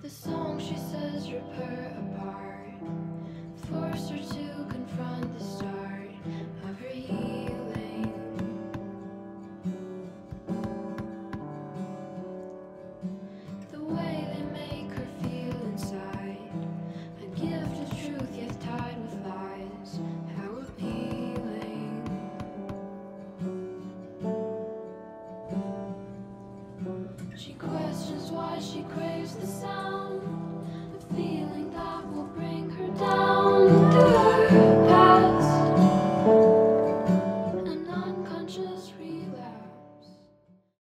The song, she says, rip her apart, force her to confront the start of her healing. The way they make her feel inside, a gift of truth yet tied with lies, how appealing. She questions why she craves the sound, the feeling that will bring